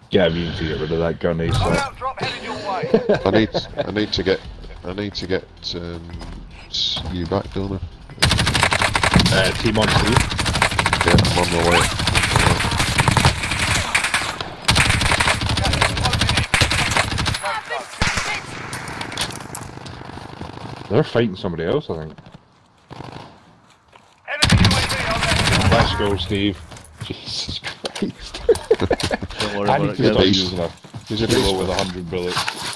Yeah, we need to get rid of that gun ASAP. Loadout drop headed your way. I need to get you back, don't I? Team on two. Yeah, I'm on my way. They're fighting somebody else, I think. Enemy UAV on that. Let's go, Steve. Jesus Christ. Don't worry I about need it, to start guys. using a He's a hero beast. with 100 bullets.